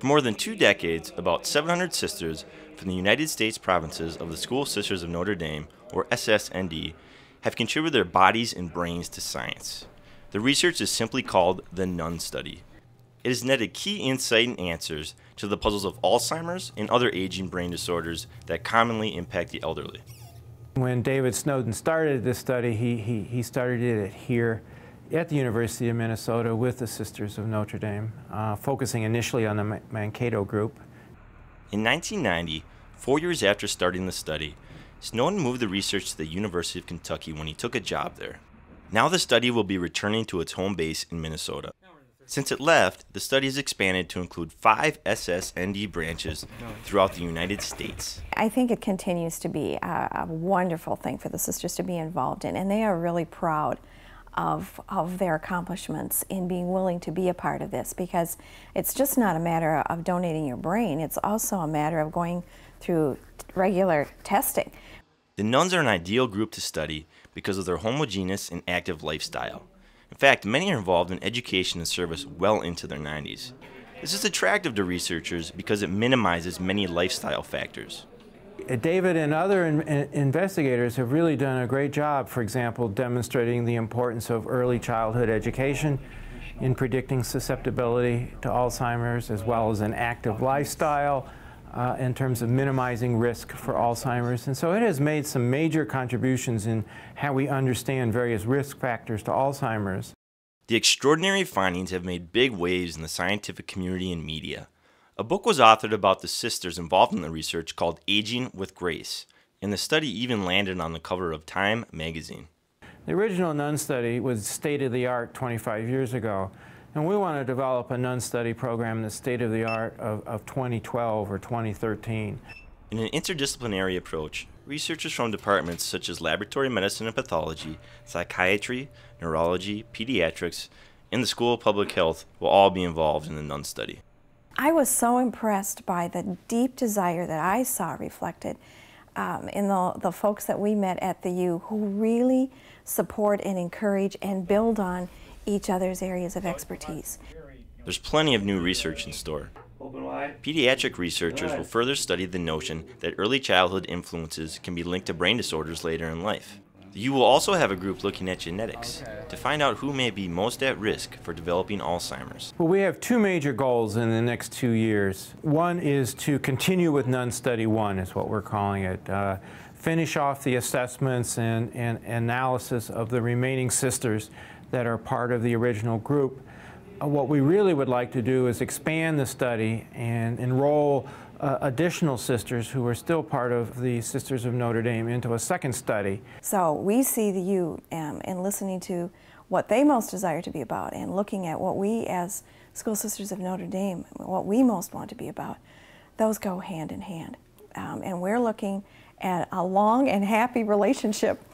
For more than 2 decades, about 700 sisters from the United States provinces of the School Sisters of Notre Dame, or SSND, have contributed their bodies and brains to science. The research is simply called the Nuns study. It has netted key insight and answers to the puzzles of Alzheimer's and other aging brain disorders that commonly impact the elderly. When David Snowden started this study, he started it here at the University of Minnesota with the Sisters of Notre Dame, focusing initially on the Mankato group. In 1990, 4 years after starting the study, Snowden moved the research to the University of Kentucky when he took a job there. Now the study will be returning to its home base in Minnesota. Since it left, the study has expanded to include 5 SSND branches throughout the United States. I think it continues to be a wonderful thing for the sisters to be involved in, and they are really proud of their accomplishments in being willing to be a part of this, because it's just not a matter of donating your brain, it's also a matter of going through regular testing. The nuns are an ideal group to study because of their homogeneous and active lifestyle. In fact, many are involved in education and service well into their 90s. This is attractive to researchers because it minimizes many lifestyle factors. David and other investigators have really done a great job, for example, demonstrating the importance of early childhood education in predicting susceptibility to Alzheimer's, as well as an active lifestyle in terms of minimizing risk for Alzheimer's. And so it has made some major contributions in how we understand various risk factors to Alzheimer's. The extraordinary findings have made big waves in the scientific community and media. A book was authored about the sisters involved in the research called Aging with Grace, and the study even landed on the cover of Time magazine. The original Nun study was state-of-the-art 25 years ago, and we want to develop a Nun study program that's state-of-the-art of 2012 or 2013. In an interdisciplinary approach, researchers from departments such as laboratory medicine and pathology, psychiatry, neurology, pediatrics, and the School of Public Health will all be involved in the Nun study. I was so impressed by the deep desire that I saw reflected in the folks that we met at the U, who really support and encourage and build on each other's areas of expertise. There's plenty of new research in store. Pediatric researchers will further study the notion that early childhood influences can be linked to brain disorders later in life. The U will also have a group looking at genetics to find out who may be most at risk for developing Alzheimer's. Well, we have 2 major goals in the next 2 years. One is to continue with Nun Study 1, is what we're calling it. Finish off the assessments and analysis of the remaining sisters that are part of the original group. What we really would like to do is expand the study and enroll additional sisters who are still part of the Sisters of Notre Dame into a second study. So we see the U in listening to what they most desire to be about and looking at what we as School Sisters of Notre Dame, what we most want to be about. Those go hand in hand. And we're looking at a long and happy relationship